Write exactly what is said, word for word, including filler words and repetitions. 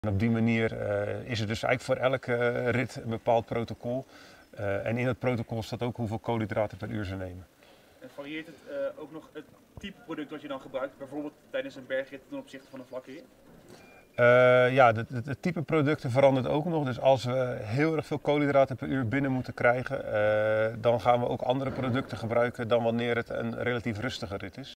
En op die manier uh, is er dus eigenlijk voor elke uh, rit een bepaald protocol. Uh, en in het protocol staat ook hoeveel koolhydraten per uur ze nemen. En varieert het uh, ook nog het type product dat je dan gebruikt, bijvoorbeeld tijdens een bergrit ten opzichte van een vlakke rit? Uh, ja, het, het, het type producten verandert ook nog. Dus als we heel erg veel koolhydraten per uur binnen moeten krijgen, uh, dan gaan we ook andere producten gebruiken dan wanneer het een relatief rustige rit is.